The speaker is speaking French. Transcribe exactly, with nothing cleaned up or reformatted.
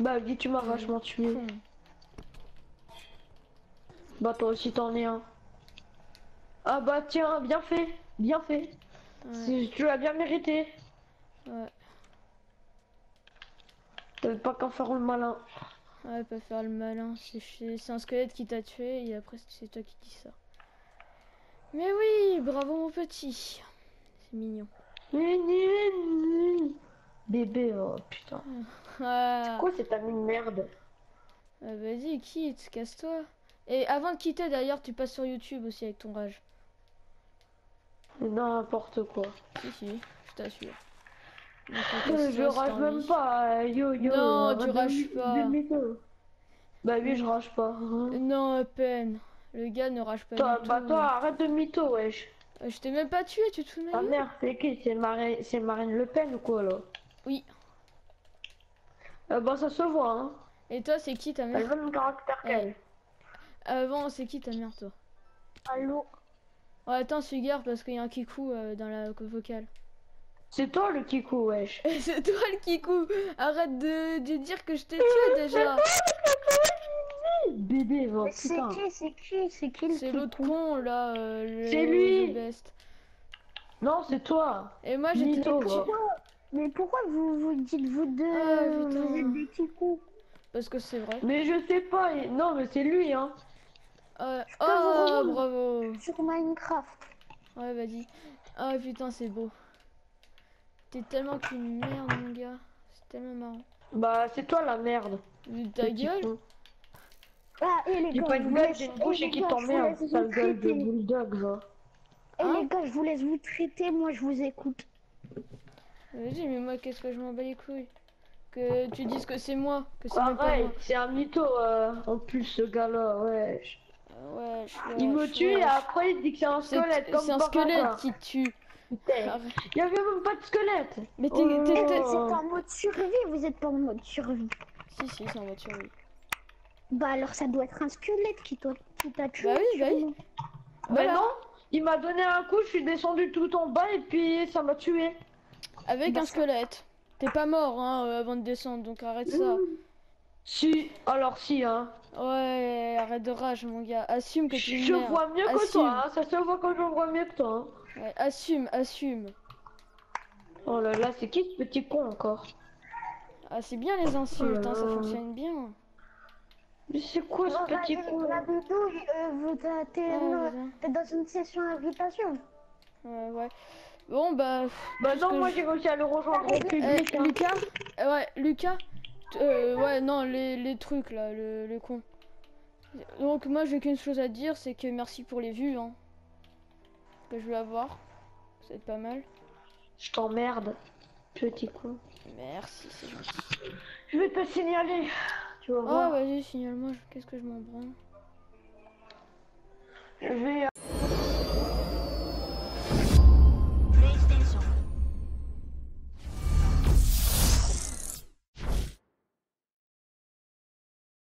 Bah dis tu m'as vachement tué. Con. Bah toi aussi t'en es un. Ah bah tiens, bien fait, bien fait. Ouais. Si tu l'as bien mérité. Ouais. T'avais pas qu'à faire le malin. Ouais, pas faire le malin. C'est un squelette qui t'a tué et après c'est toi qui dis ça. Mais oui, bravo mon petit. C'est mignon. Bébé, oh putain. Ah, Quoi cette amie de merde? ah, vas-y, quitte, casse-toi. Et avant de quitter d'ailleurs, tu passes sur YouTube aussi avec ton rage. N'importe quoi. Si, si, je t'assure. Donc, euh, Euh, casse-toi Je si t'as rage même envie. pas, yo yo, Non, tu arrête de, rages de pas. mytho. Bah oui, je Non, rage pas. Hein. non, à peine. Le gars ne rage pas du Toi, bah toi, tout. arrête de mytho, wesh. Euh, Je t'ai même pas tué, tu te fous de ma Ta gueule? mère, c'est qui? C'est Marine, c'est Marine Le Pen ou quoi là? Oui. Euh, bah ça se voit, hein. Et toi, c'est qui ta Elle a mère? le même caractère Eh, qu'elle. avant, c'est qui ta mère, toi? Allô? Oh, attends, suis gare parce qu'il y a un kikou euh, dans la vocale. C'est toi le kikou, wesh. C'est toi le kikou. Arrête de, de dire que je t'ai tué déjà. Bébé, va, Mais c'est putain. qui, c'est qui, c'est qui le C'est l'autre kikou? con là, euh, le C'est lui. The Best. Non, c'est toi. Et moi j'étais. Mytho, Mais va. pourquoi, mais pourquoi vous vous dites vous deux, Ah, putain. vous êtes des kikous? Parce que c'est vrai. Mais je sais pas, et- non mais c'est lui, hein. Euh, peux vous oh, rejoindre bravo. Sur Minecraft. Ouais, vas-y. Ah putain, c'est beau. T'es tellement qu'une merde, mon gars. C'est tellement marrant. Bah c'est toi la merde. Ta petit gueule. con. Ah, et les J'ai gars, pas je une vous gueule, laisse- j'ai une et bouche les et qui gars, je vous t'emmerde, laisse sale vous gueule de traiter. bulldog, va. Et Hein les gars, je vous laisse vous traiter, moi je vous écoute. Vas-y, mais moi, qu'est-ce que je m'en bats les couilles? Que tu dises que c'est moi, que c'est même pas Pareil, moi. c'est un mytho, euh, en plus ce gars-là, ouais. Euh, wesh, Il me wesh, tue et wesh. après il dit que c'est un squelette C'est comme c'est un par squelette hasard. qui te tue. Putain, Arrête. il y avait même pas de squelette. Mais t'es- Oh t'es- là t'es- là. Vous êtes en mode survie, vous êtes pas en mode survie. Si, si, c'est en voiture, oui. Bah alors ça doit être un squelette qui t'a qui t'a tué. Bah oui, bah oui. sûrement. Mais Voilà. non, il m'a donné un coup, je suis descendu tout en bas et puis ça m'a tué. Avec Bah, un ça- squelette. T'es pas mort hein, euh, avant de descendre, donc arrête ça. Si, alors si, hein. Ouais, arrête de rage, mon gars. Assume que tu es une Je merde. vois mieux que Assume. toi, hein. Ça se voit quand je vois mieux que toi. Hein. Ouais, assume, assume. Oh là là, c'est qui ce petit con encore? Ah, c'est bien les insultes, hein, ça Euh. fonctionne bien. Mais c'est quoi ce Bon, petit vas-y, con? la vidéo, euh, vous- t'es t'es Ah, dans- vas-y. t'es dans une session invitation. Ouais, ouais. Bon, bah. Bah tout ce non, que moi je- j'ai réussi à le rejoindre au Eh, public. hein. Lucas euh, Ouais, Lucas euh, Ouais, non, les, les trucs là, le, le con. Donc, moi, j'ai qu'une chose à dire, c'est que merci pour les vues, hein. Que je vais avoir. Ça va être pas mal. Je t'emmerde, petit con. Merci, c'est gentil. Je vais te signaler. Tu vas Oh, voir. vas-y, signale-moi, qu'est-ce que je m'en branle. Je vais